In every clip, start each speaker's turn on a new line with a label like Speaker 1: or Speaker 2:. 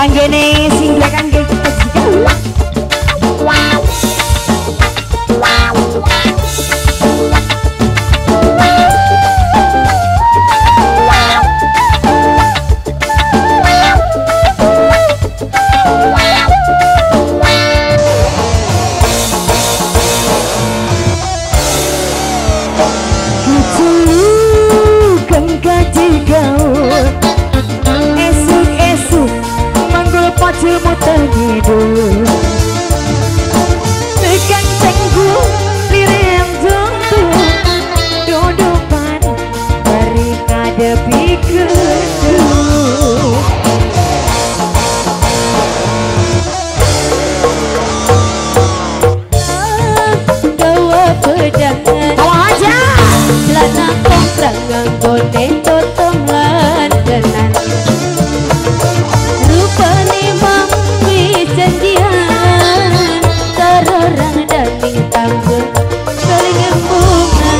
Speaker 1: Kanggene sing belakang kita tekan tengku lirem jumtu dodopan dari kadepi kedua gawa pedang bawa aja celana komprang nganggone totom landenan rupane mami janjian terorang dating tangguh saling embungan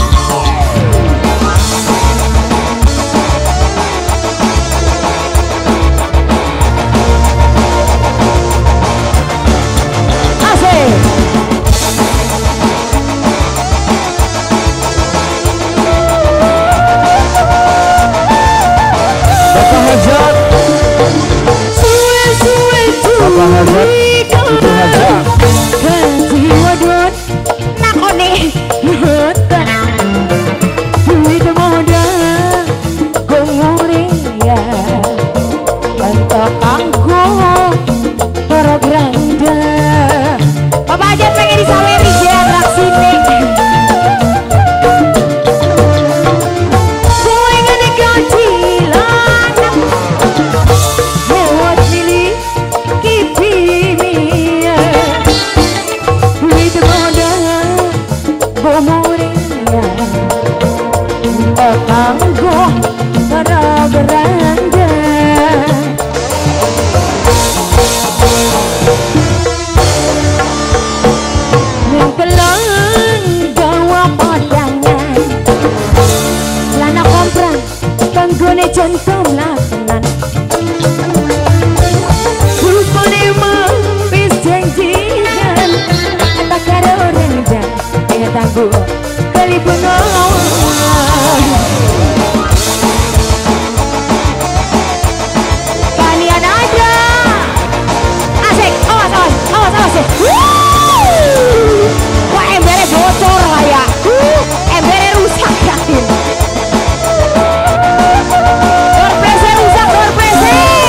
Speaker 1: asik Bapak Hajat suwe-suwe
Speaker 2: Bapak Hajat itu Hajat
Speaker 1: ganti wadon nakone hutan duit modal gumuria untuk angku bergranda Bapak Hajat pengen disaweri ya atraksine tangguh para beranda mengkelang gawa padangan lana komprang kanggone contom lakenan rupane mawis janjian tak karo rendah dengan tangguh kali pengawan kalian aja asik awas wah embernya bocor lah ya embernya rusak yakin door PC rusak door PC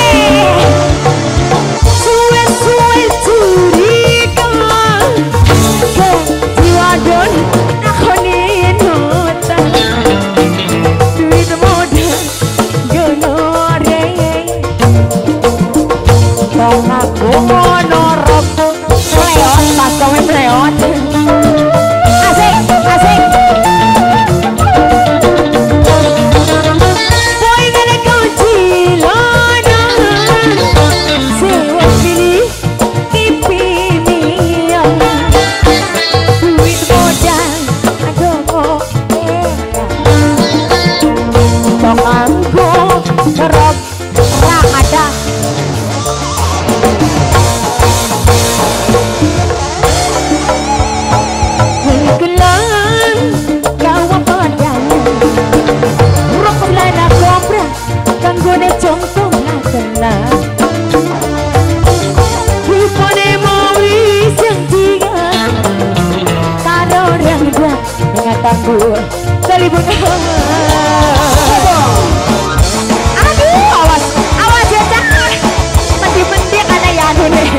Speaker 1: suwe-suwe curiga ganti wadon nakonin hutan duit modal genore kong aku monorok meleot pas kome meleot asik boy ngene kau cilonan sewa pilih kipi miang duit modal adomo kong aku terok ada gelang gawa padangan rokok lana kopra kanggone contoh lakenan rupane mawis janjian karo rangga dengan tangguh salibun aduh awas ya jangan mending ada ya aduh nih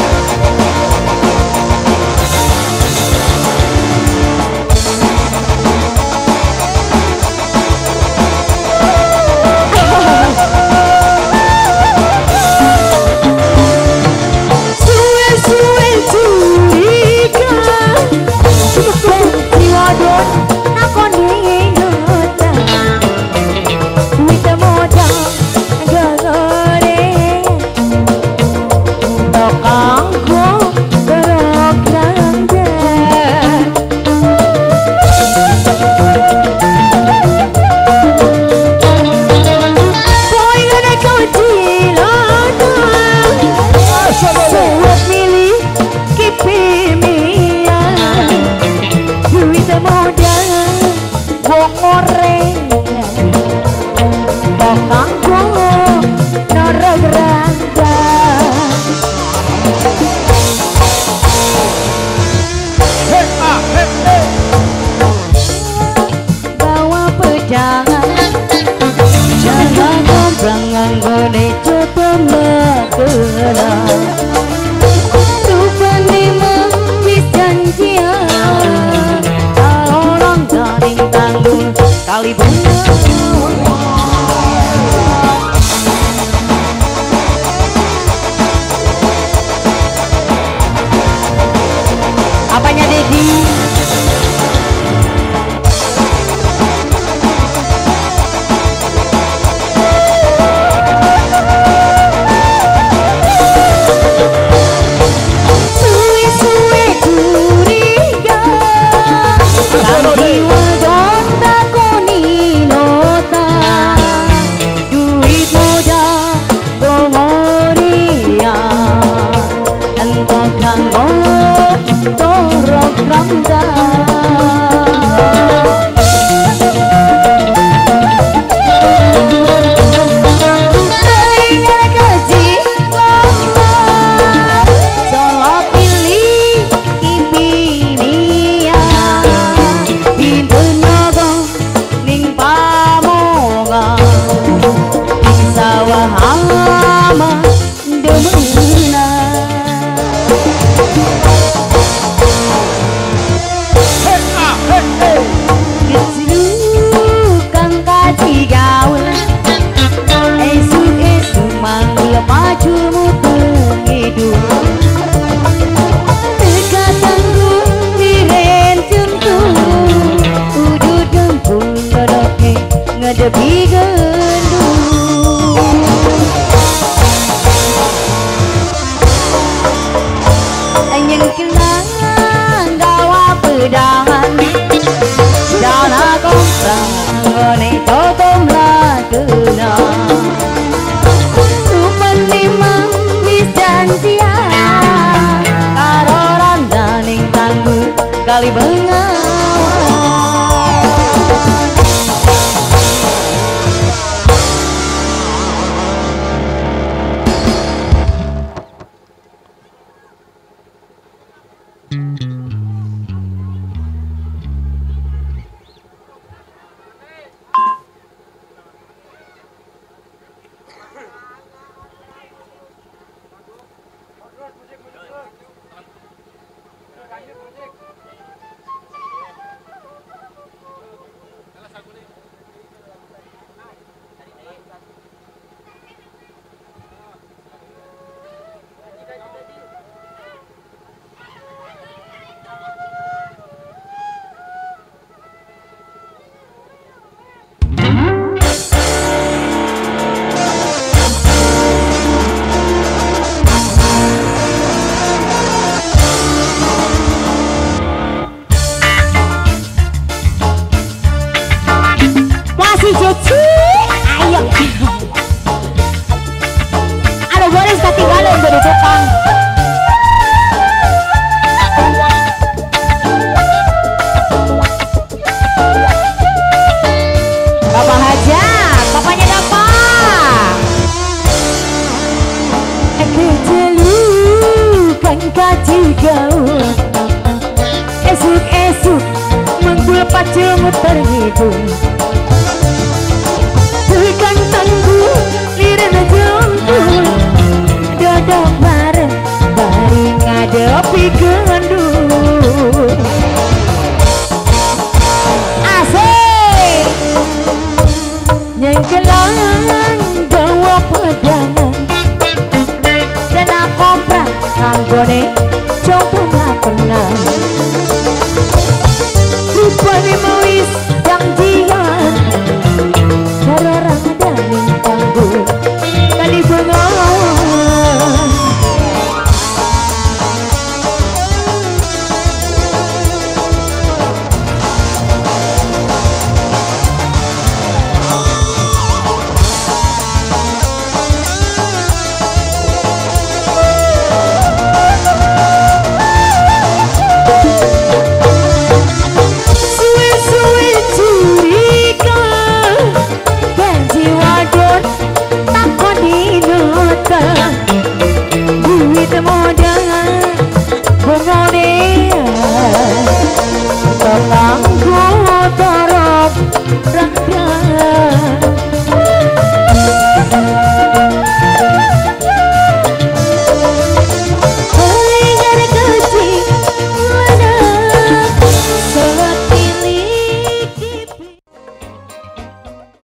Speaker 1: suwe-suwe curiga ganti wadon nakone hutan wong oreng kanggo nara granda bawa pedangan jangan gombrang nganggone coba megera rupane mawis janjian orang garing tanggung kali bunga. Apanya Dedi? Suwe-suwe curiga kanthi wadon takoni nota duit modal gomoria entok kanggo torok ramda Aina gaji lomba solo pilih ipinia pintu nogo ning pamonga ning sawah ama demena Kecilukang kaji gaul esuk-esuk manggil maju mutengidul dekat tanggung diren jemput udut gempul ngedoke ngedepi gendul yang kenangan gawa pedangan dana komprang ngone totom lagena rupane mawis janjian karo randaning tangguh kali bengawan ayo ada Boris ketinggalan dari tukang Bapak Haja bapaknya dapat kecelukan kaji gaul esuk-esuk menggul pacemut terhidung